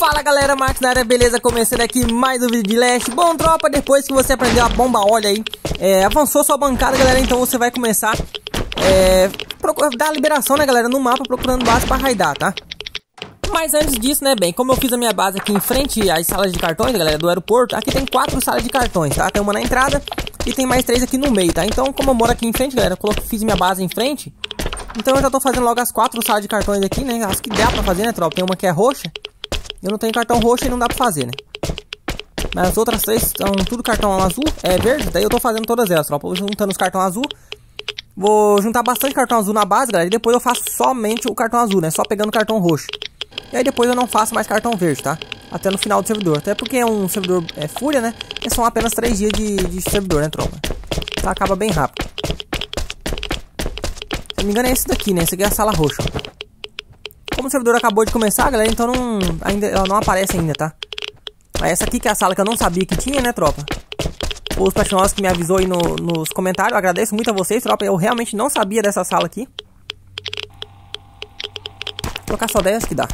Fala galera, Max na área, beleza? Começando aqui mais um vídeo de Leste. Bom tropa, depois que você aprendeu a bomba óleo aí, avançou sua bancada galera, então você vai começar dar liberação né galera, no mapa procurando base pra raidar, tá? Mas antes disso né, bem, como eu fiz a minha base aqui em frente às salas de cartões galera, do aeroporto, aqui tem 4 salas de cartões, tá? Tem uma na entrada e tem mais 3 aqui no meio, tá? Então como eu moro aqui em frente galera, eu fiz minha base em frente, então eu já tô fazendo logo as 4 salas de cartões aqui, né? Acho que dá pra fazer né tropa, tem uma que é roxa. Eu não tenho cartão roxo e não dá pra fazer, né? Mas as outras 3 são tudo cartão azul, verde. Daí eu tô fazendo todas elas, tropa. Vou juntando os cartão azul. Vou juntar bastante cartão azul na base, galera. E depois eu faço somente o cartão azul, né? Só pegando o cartão roxo. E aí depois eu não faço mais cartão verde, tá? Até no final do servidor. Até porque é um servidor fúria, né? E são apenas 3 dias de servidor, né, tropa? Então acaba bem rápido. Se não me engano é esse daqui, né? Esse aqui é a sala roxa, ó. Como o servidor acabou de começar, galera, então ela não aparece ainda, tá? Mas essa aqui que é a sala que eu não sabia que tinha, né, tropa? Os platinosos que me avisou aí nos comentários, eu agradeço muito a vocês, tropa. Eu realmente não sabia dessa sala aqui. Vou colocar só 10 que dá.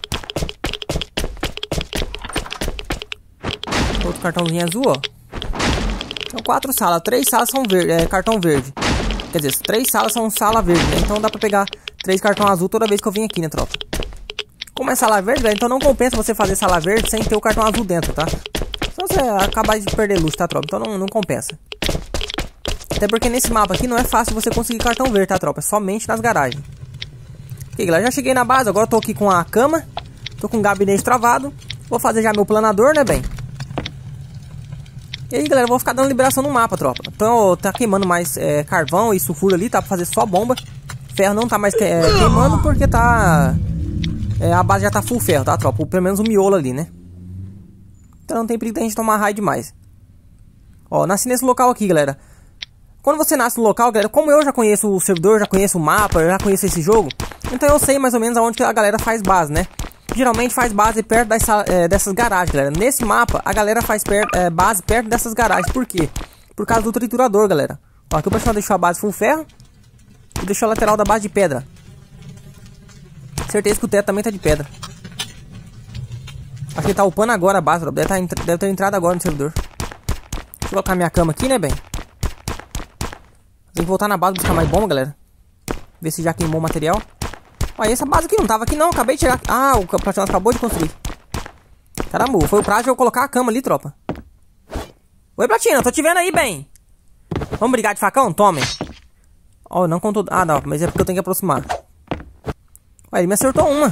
Outro cartãozinho azul, ó. São 4 salas, 3 salas são cartão verde. Quer dizer, 3 salas são sala verde, né? Então dá pra pegar 3 cartão azul toda vez que eu vim aqui, né, tropa? Como é sala verde, então não compensa você fazer sala verde sem ter o cartão azul dentro, tá? Senão você acaba de perder luz, tá, tropa? Então não compensa. Até porque nesse mapa aqui não é fácil você conseguir cartão verde, tá, tropa? É somente nas garagens. Ok, galera, já cheguei na base. Agora eu tô aqui com a cama. Tô com o gabinete travado. Vou fazer já meu planador, né, bem? E aí, galera, eu vou ficar dando liberação no mapa, tropa. Então, tá queimando mais carvão e sulfuro ali, tá? Pra fazer só bomba. Ferro não tá mais queimando porque tá... a base já tá full ferro, tá, tropa? Pelo menos o miolo ali, né? Então não tem perigo da gente tomar raid demais. Ó, nasci nesse local aqui, galera. Quando você nasce no local, galera, como eu já conheço o servidor, já conheço o mapa, já conheço esse jogo, então eu sei mais ou menos aonde que a galera faz base, né? Geralmente faz base perto dessas garagens, galera. Nesse mapa, a galera faz base perto dessas garagens. Por quê? Por causa do triturador, galera. Ó, aqui o pessoal deixou a base full ferro e deixou a lateral da base de pedra. Certeza que o teto também tá de pedra. Acho que ele tá upando agora a base, deve ter entrado agora no servidor. Deixa eu colocar minha cama aqui, né, bem? Tem que voltar na base buscar mais bomba, galera. Ver se já queimou o material. Olha, essa base aqui não tava aqui não, acabei de chegar. Ah, o Platinoso acabou de construir. Caramba, foi o prazo de eu colocar a cama ali, tropa. Oi, Platino, tô te vendo aí, bem. Vamos brigar de facão? Tome. Ó, não contou... Ah, não, mas é porque eu tenho que aproximar. Ué, ele me acertou uma.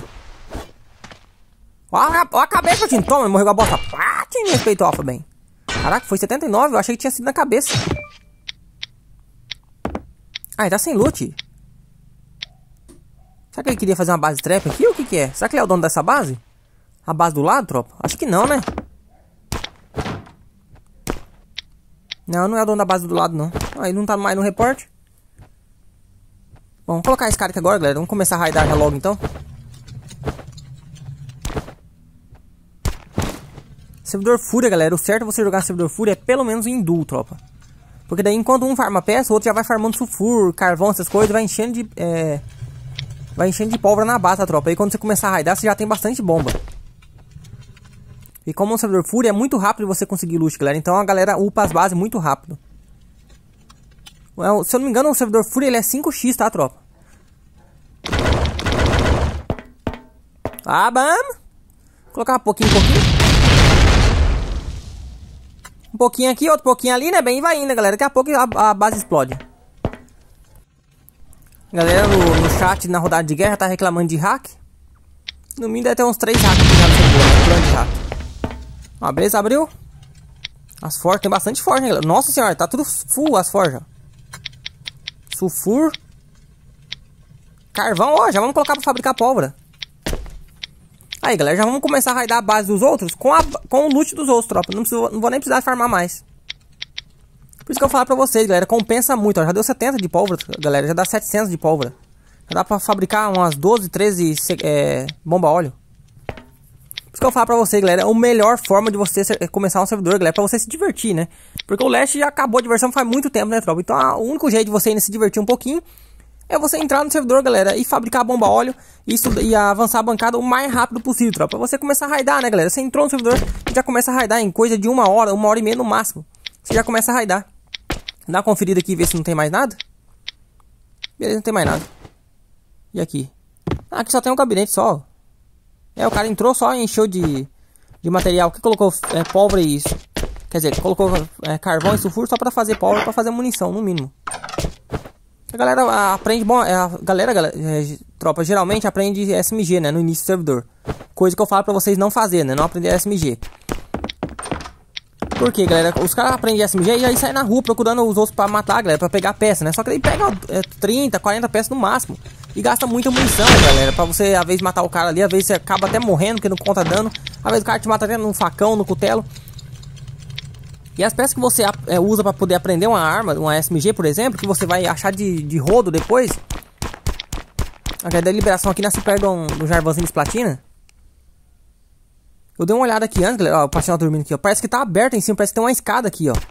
Ó a cabeça, Platino. Toma, morreu com a bosta. Ah, tinha me respeitou, Alfa, bem. Caraca, foi 79, eu achei que tinha sido na cabeça. Ah, ele tá sem loot. Será que ele queria fazer uma base trap aqui ou o que que é? Será que ele é o dono dessa base? A base do lado, tropa? Acho que não, né? Não é o dono da base do lado, não. Ah, ele não tá mais no reporte. Bom, vamos colocar esse cara aqui agora, galera. Vamos começar a raidar já logo, então. Servidor Fúria, galera. O certo é você jogar servidor Fúria é pelo menos em duo, tropa. Porque daí, enquanto um farma peça, o outro já vai farmando sulfuro, carvão, essas coisas. Vai enchendo de pólvora na base, tá, tropa. Aí quando você começar a raidar, você já tem bastante bomba. E como um servidor Fúria, é muito rápido você conseguir loot, galera. Então a galera upa as bases muito rápido. Se eu não me engano, o servidor Fúria ele é 5x, tá, tropa? Ah, bam! Vou colocar um pouquinho. Um pouquinho aqui, outro pouquinho ali, né? Bem, vai indo, galera. Daqui a pouco a base explode. Galera no chat, na rodada de guerra, tá reclamando de hack. No mínimo deve ter uns 3 hacks aqui já no servidor, plano de hack. Ó, beleza, abriu. As forjas, tem bastante forja, hein, galera. Nossa senhora, tá tudo full as forjas. Sulfur. Carvão, ó, já vamos colocar pra fabricar pólvora. Aí, galera, já vamos começar a raidar a base dos outros com o loot dos outros, tropa. Não vou nem precisar farmar mais. Por isso que eu falo pra vocês, galera, compensa muito, ó. Já deu 70 de pólvora, galera, já dá 700 de pólvora. Já dá pra fabricar umas 12, 13 bomba óleo. Por isso que eu falo pra vocês, galera, é a melhor forma de você começar um servidor, galera, pra você se divertir, né? Porque o Leste já acabou a diversão faz muito tempo, né, tropa? Então, o único jeito de você ainda se divertir um pouquinho é você entrar no servidor, galera, e fabricar a bomba óleo e avançar a bancada o mais rápido possível, tropa. Pra você começar a raidar, né, galera? Você entrou no servidor e já começa a raidar em coisa de 1 hora e meia no máximo. Você já começa a raidar. Dá uma conferida aqui e ver se não tem mais nada. Beleza, não tem mais nada. E aqui? Ah, aqui só tem um gabinete só. O cara entrou só e encheu de material. Que colocou pólvora e isso. Quer dizer, colocou carvão e sulfuro só pra fazer pólvora, pra fazer munição, no mínimo. A galera aprende, bom, tropa, geralmente aprende SMG, né, no início do servidor. Coisa que eu falo pra vocês não fazer, né, não aprender SMG. Por quê, galera? Os caras aprendem SMG e aí saem na rua procurando os outros pra matar, galera, pra pegar peça, né. Só que aí pega 30, 40 peças no máximo. E gasta muita munição, galera, pra você, às vezes, matar o cara ali, às vezes você acaba até morrendo, porque não conta dano. Às vezes o cara te mata até no facão, no cutelo. E as peças que você usa para poder aprender uma arma, uma SMG, por exemplo, que você vai achar de rodo depois. A liberação aqui nasce perto do Jarvanzinho de platina. Eu dei uma olhada aqui antes, galera. Ó, o Platina dormindo aqui, ó. Parece que tá aberto em cima, parece que tem uma escada aqui, ó.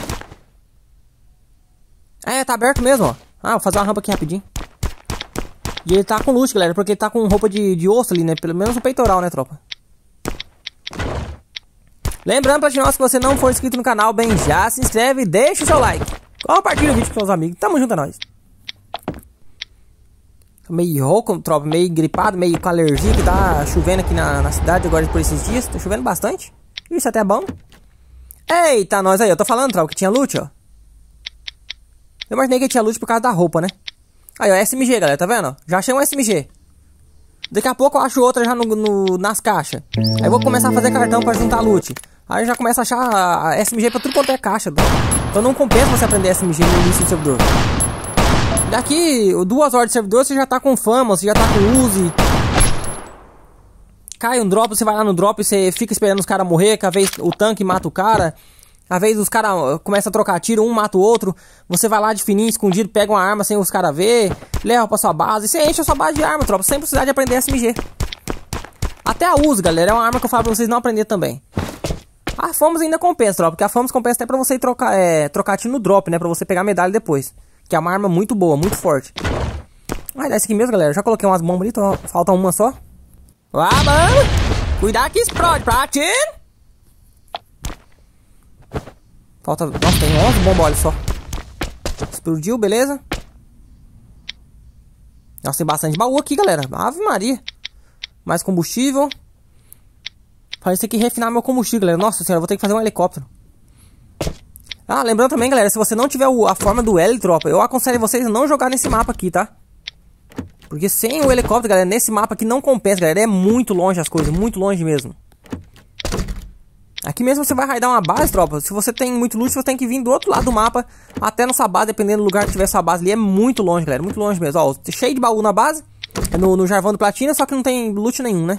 Tá aberto mesmo, ó. Vou fazer uma rampa aqui rapidinho. E ele tá com loot, galera, porque ele tá com roupa de osso ali, né? Pelo menos o peitoral, né, tropa? Lembrando, Platinoso, se você não for inscrito no canal, bem, já se inscreve e deixa o seu like. Compartilha o vídeo com seus amigos. Tamo junto a nós. Tô meio rouco, tropa, meio gripado, meio com alergia, que tá chovendo aqui na cidade agora por esses dias. Tá chovendo bastante. Isso até é bom. Eita, nós aí, eu tô falando, tropa, que tinha loot, ó. Eu imaginei que tinha loot por causa da roupa, né? Aí, ó, SMG, galera, tá vendo? Já achei um SMG. Daqui a pouco eu acho outra já nas caixas. Aí eu vou começar a fazer cartão pra juntar loot. Aí eu já começo a achar a SMG pra tudo quanto é caixa. Então não compensa você aprender SMG no início do servidor. Daqui 2 horas de servidor você já tá com fama, você já tá com Uzi. Cai um drop, você vai lá no drop e você fica esperando os caras morrer, que às vezes o tanque mata o cara. Às vezes os caras começam a trocar tiro, um mata o outro. Você vai lá de fininho, escondido, pega uma arma sem os caras ver, leva pra sua base. E você enche a sua base de arma, tropa, sem precisar de aprender SMG. Até a Uzi, galera, é uma arma que eu falo pra vocês não aprender também. A Fomos ainda compensa, tropa, porque a Fomos compensa até pra você trocar tiro no drop, né, pra você pegar medalha depois. Que é uma arma muito boa, muito forte. Vai dar esse aqui mesmo, galera, já coloquei umas bombas ali, então falta uma só. Mano, cuidado que explode, Platina. Falta... Nossa, tem 11 bombas, olha só. Explodiu, beleza. Nossa, tem bastante baú aqui, galera. Ave Maria. Mais combustível. Parece ter que refinar meu combustível, galera. Nossa senhora, eu vou ter que fazer um helicóptero. Lembrando também, galera, se você não tiver a forma do L, tropa, eu aconselho vocês a não jogar nesse mapa aqui, tá? Porque sem o helicóptero, galera, nesse mapa aqui não compensa, galera. É muito longe as coisas, muito longe mesmo. Aqui mesmo você vai raidar uma base, tropa. Se você tem muito loot, você tem que vir do outro lado do mapa até na sua base, dependendo do lugar que tiver sua base ali. É muito longe, galera, muito longe mesmo. Ó, cheio de baú na base, no Jarvão do Platina, só que não tem loot nenhum, né?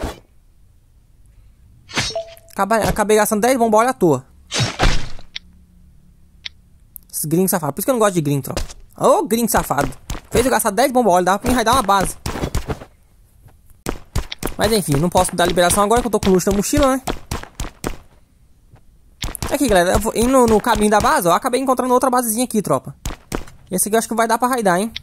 Acabei gastando 10 bombas à toa. Esses gringos safados. Por isso que eu não gosto de gringo, tropa. Ô, gringo safado. Fez eu gastar 10 bombas, dava pra mim raidar uma base. Mas enfim, não posso dar liberação agora que eu tô com luxo na mochila, né? Aqui, galera, eu vou indo no caminho da base, ó, eu acabei encontrando outra basezinha aqui, tropa. Esse aqui eu acho que vai dar pra raidar, hein?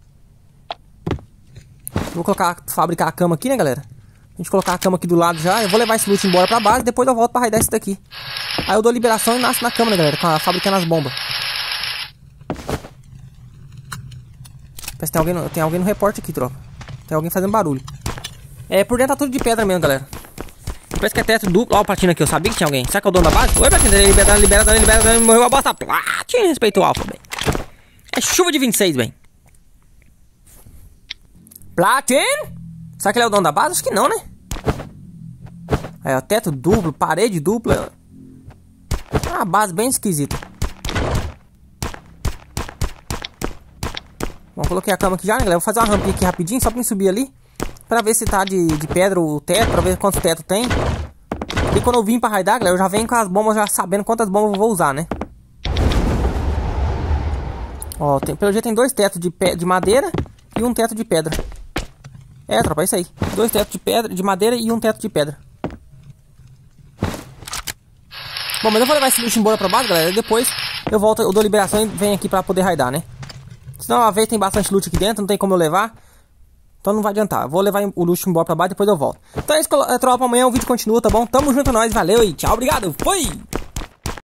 Vou fabricar a cama aqui, né, galera? A gente colocar a cama aqui do lado já. Eu vou levar esse loot embora pra base, depois eu volto pra raidar esse daqui. Aí eu dou liberação e nasço na cama, né, galera? Fabricando as bombas. Parece que tem alguém no reporte aqui, tropa. Tem alguém fazendo barulho. Por dentro tá tudo de pedra mesmo, galera. Parece que é teto duplo. Ó o Platina aqui, eu sabia que tinha alguém. Será que é o dono da base? Oi, Platina, libera, morreu a bosta. Platina, respeita o alfa, bem. É chuva de 26, bem. Platina? Será que ele é o dono da base? Acho que não, né? Aí, ó, teto duplo, parede dupla. Uma base bem esquisita. Bom, coloquei a cama aqui já, né, galera? Vou fazer uma rampinha aqui rapidinho, só pra mim subir ali. Pra ver se tá de pedra o teto, pra ver quantos tetos tem. E quando eu vim pra raidar, galera, eu já venho com as bombas já sabendo quantas bombas eu vou usar, né? Ó, pelo jeito tem 2 tetos de madeira e um teto de pedra. Tropa, é isso aí. 2 tetos de madeira e um teto de pedra. Bom, mas eu vou levar esse luxo embora pra base, galera. E depois eu volto, eu dou liberação e venho aqui pra poder raidar, né? Senão a vez tem bastante loot aqui dentro, não tem como eu levar. Então não vai adiantar. Vou levar o loot embora pra baixo, depois eu volto. Então é isso, tropa. Amanhã o vídeo continua, tá bom? Tamo junto, nós. Valeu e tchau. Obrigado. Fui!